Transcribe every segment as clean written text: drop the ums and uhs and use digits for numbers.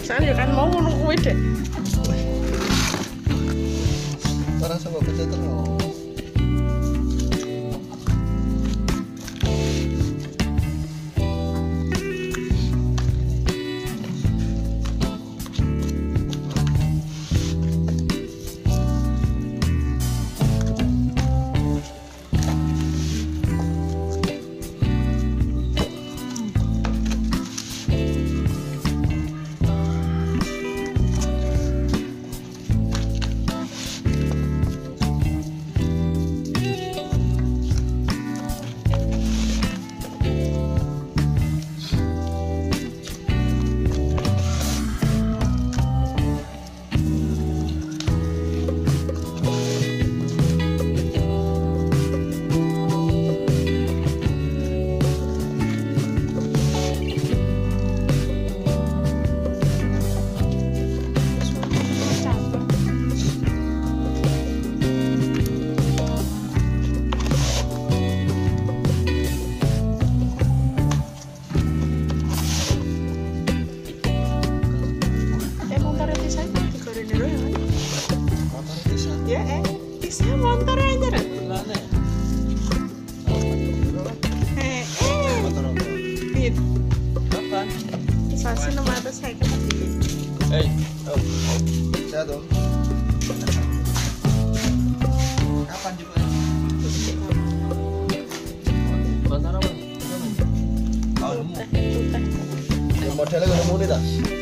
Saya kan mau ngono kuwi, Dek. Ora sapa beda terus. Kapan juga? Bantar apa? Oh, nemu. Modelnya gak nemu nih dah.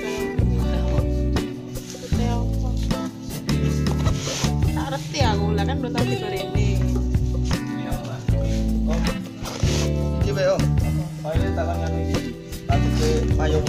Tak ngerti aku lah kan belum tahu tiga ini. Oh, ini be om. Ini tangan ini. Nanti ke payung.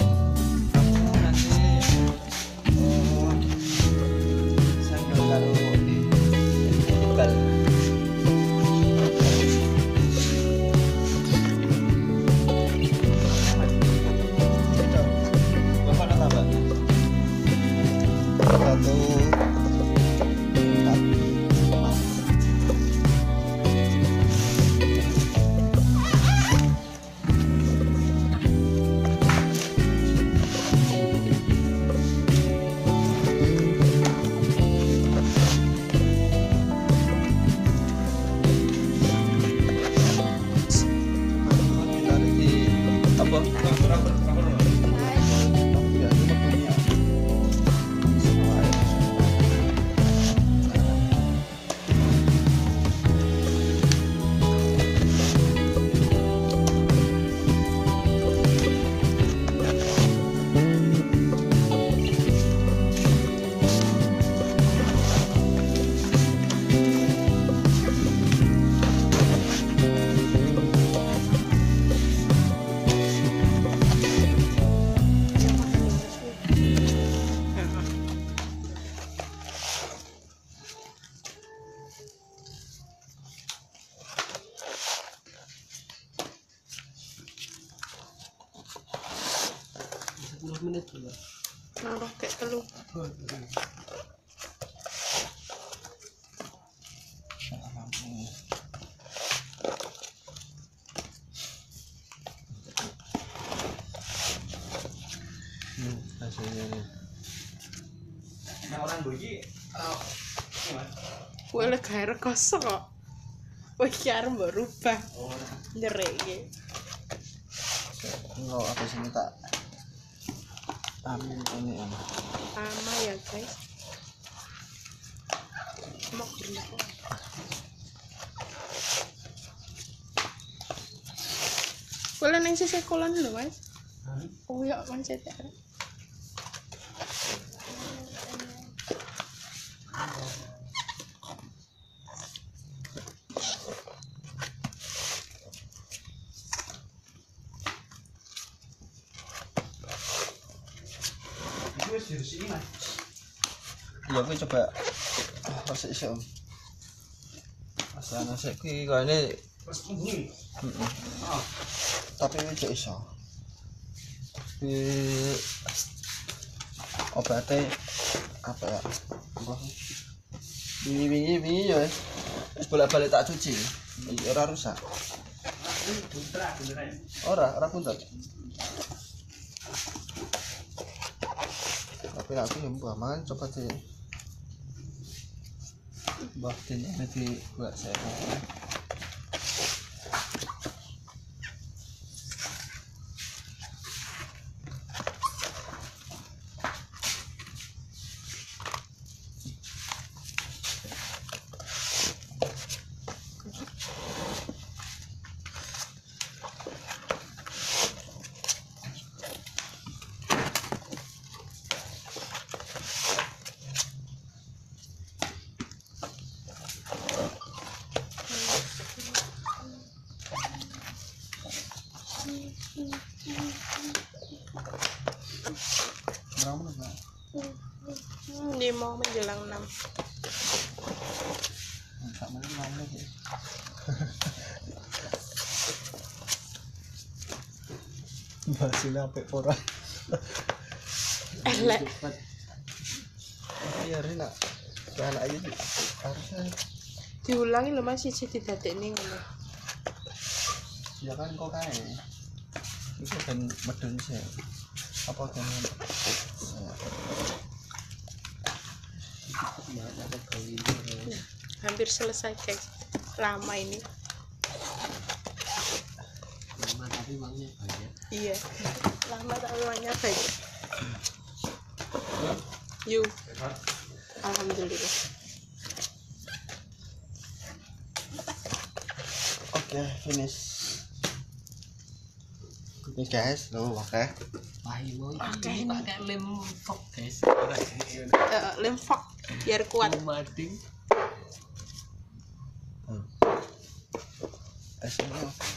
Menit juga. Naruh kayak telur. Hasilnya nih. Nah orang boji, Gue lagi air kosong kok. Wih, kiaran berubah. Jerek. Enggak apa sini tak. Amin ini ya. Sama ya guys. Mau kerja. Boleh neng sisi kolon dulu guys. Oh ya mancet ya. Ya aku coba resik sih om. Asal nasi kui kau ini. Tapi ini cek iso. Tapi obatnya apa ya? Bingi ya. Bolak-balik tak cuci. Ora rusak. Ora puntet. tapi aku yang buah mangan coba sih bahkan ini di buat saya berapa menit lah? 5 menjelang 6. Tak menit 6 menit ya. Masih sampai pora. Elek. Iya Rina. Anak aja sih. Harusnya Diulangi lho Mas siji didadekne ngono. ya kan kok kae. Itu kan medun sih. Apa kan? Hampir selesai guys. Lama ini. Lama tapi uangnya banyak. Iya. Lama tapi uangnya banyak. Yuk. Alhamdulillah. Oke, finish. Ini guys, lo oke. Pahimu Oke. ini pakai lem fok guys. Lemfok biar kuat. Mading. Esnya